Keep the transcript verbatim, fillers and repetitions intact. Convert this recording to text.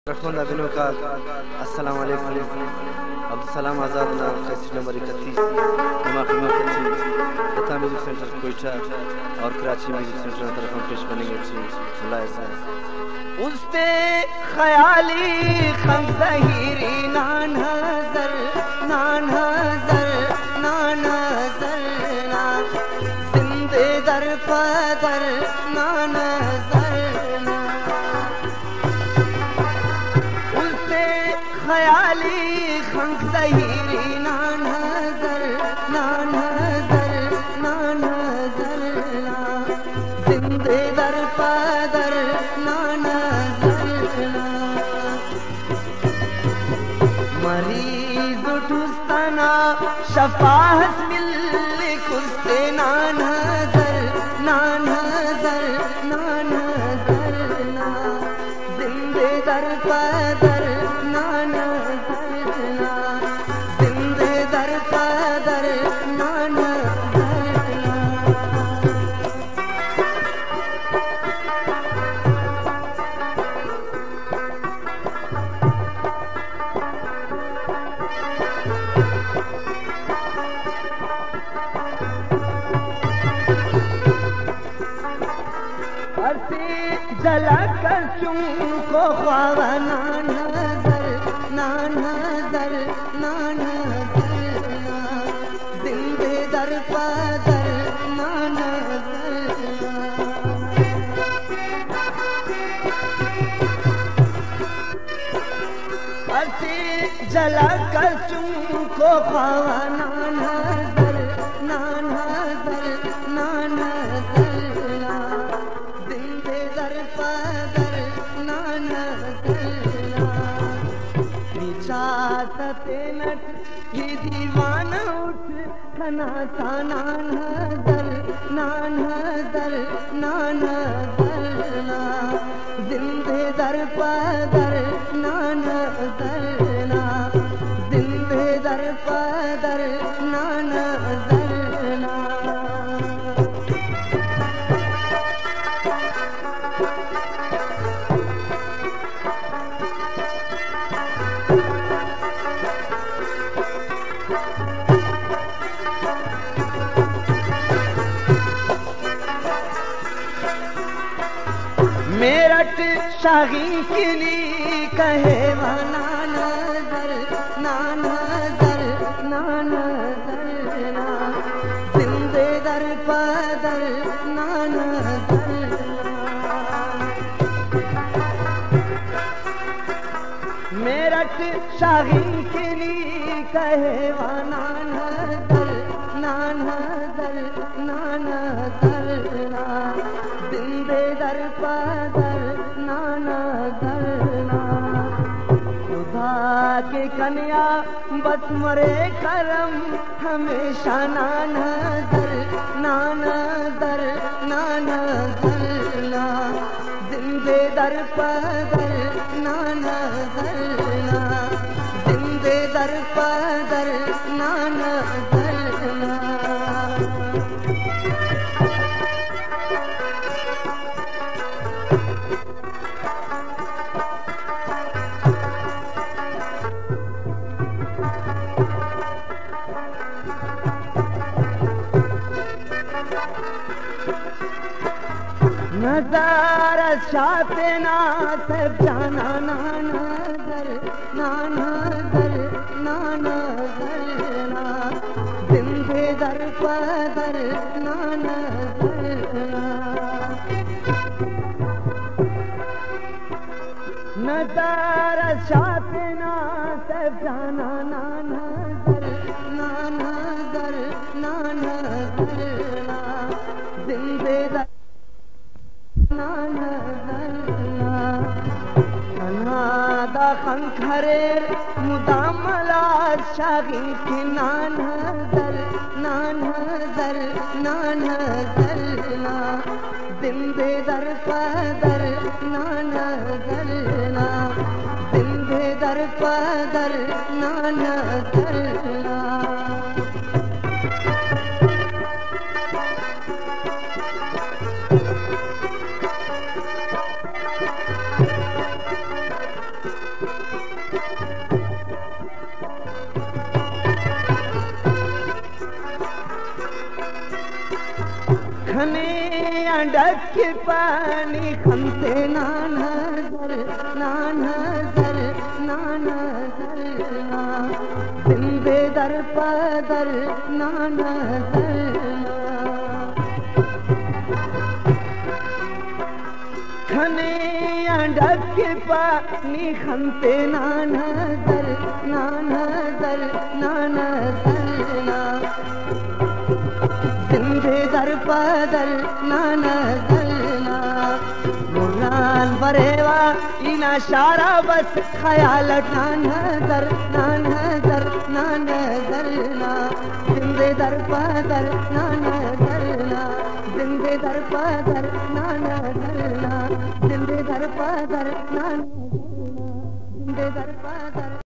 रखमंदा बिनों का अस्सलाम वालेकुम। अब्दुल सलाम आज़ाद ना कैसेट नंबर इकतीस दिमाग में कच्ची लता म्यूजिक सेंटर कोयटा और कराची म्यूजिक सेंटर तरफ हम पेश बनेंगे अच्छी मुलायजा उस पे ख्याली खम ज़हीरी ना नज़र ना नज़र ना नज़र ना जिंदे दर पदर ना नज़र ना उस पे ख्याली खम ज़हीरी ना नज़र ना नज़र ना नज़र ना जिंदे दर पदर ना मरीज उठुस्तना शफाहत मिल कुस्ते ना नजर ना नजर ना नजर ना जिंदे दर पदर ना नजर ना जिंदे दर पदर ना नजर ना जला कर चुमको ख्वावा ना नजर ना नजर ना नजर ना जिंदे दर पदर ना नजर असी जला कर चुमको ख्वावा ना नजर ना नजर ना नजर ना जिंदे दर पदर ना नजर ना नीचा सते नट ये दीवाना उठ खना सा ना नजर ना नजर ना नजर ना जिंदे दर पदर ना नजर ना जिंदे दर पदर ना नजर ना मेरठ शाही किली कहे ना नजर ना नजर ना नजर ना जिंदे दर पदर ना नजर मेरठ शाही किली कहे ना नजर ना नजर ना नजर ना जिंदे दर पदर ना नजर ना खुदा के कन्या बस मरे करम हमेशा ना नजर ना नजर ना नजर ना जिंदे दर पदर ना नजर ना जिंदे दर पदर ना नजर ना नजर शाते ना सब जाना ना नजर ना नजर ना नजर ना जिंदे दर पदर ना नजर ना नजर शाते ना सब जाना ना नजर ना नजर ना नजर ना जिंदे दर ना नजर ना ननादा खंखरेर मुदामला शागी की ना नजर ना नजर ना नजर ना जिंदे दर पदर ना नजर ना जिंदे दर पदर ना नजर ना खने अडक पानी खमते नान जर नान जर नान जर ना जिंदे दर पदर नान जर खने अडक पानी खमते नान जर नान जर नान जर ना जिंदे दर पदर नान जलना मुरान बरेवा इना शारा बस ख्याल नान दर नान दर नान जलना जिंदे दर पदर नान जलना जिंदे दर पदर नान जलना जिंदे दर पदर नान जलना जिंदे दर पदर